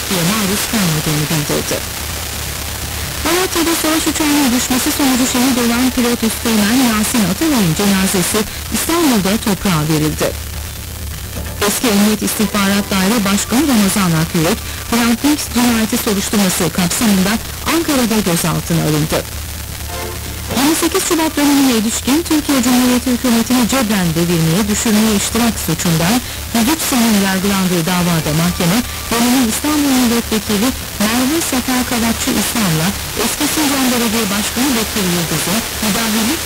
etkiye maruz kalmadığını bildirdi. Malatya'da savaş uçağının düşmesi sonucu şehit olan pilot Üsteğmen Yasin Atalay'ın cenazesi İstanbul'da toprağa verildi. Eski Emniyet İstihbarat Daire Başkanı Ramazan Akyürek, Hrant Dink cinayeti soruşturması kapsamında Ankara'da gözaltına alındı. 28 Şubat dönemine ilişkin Türkiye Cumhuriyeti hükümetini cebren devirmeye, düşürmeye iştirak suçundan Hüdüpsa'nın yargılandığı davada mahkeme, dönemin İstanbul Milletvekili Merve Sefer Kavatçı İslam'la eski Sincan Belediye Başkanı Bekir Yıldız'ı müdahillik